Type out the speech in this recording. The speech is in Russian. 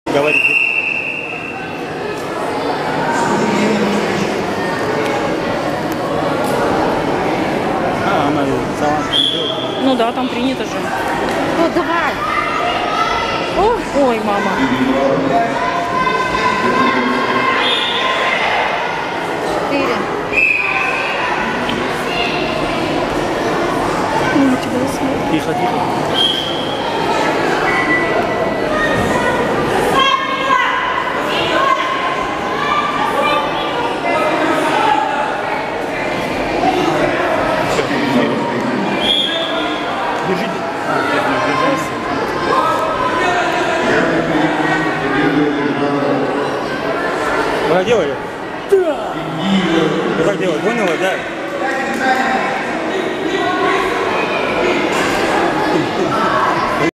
Говорит. Она сама делает. Ну да, там принято же. Ну давай. Ой, мама. 4. Ну, тебя смотрит. Тихо, тихо. Держите. Держись. Вот так делали? Да. Вот так делали, поняла, да?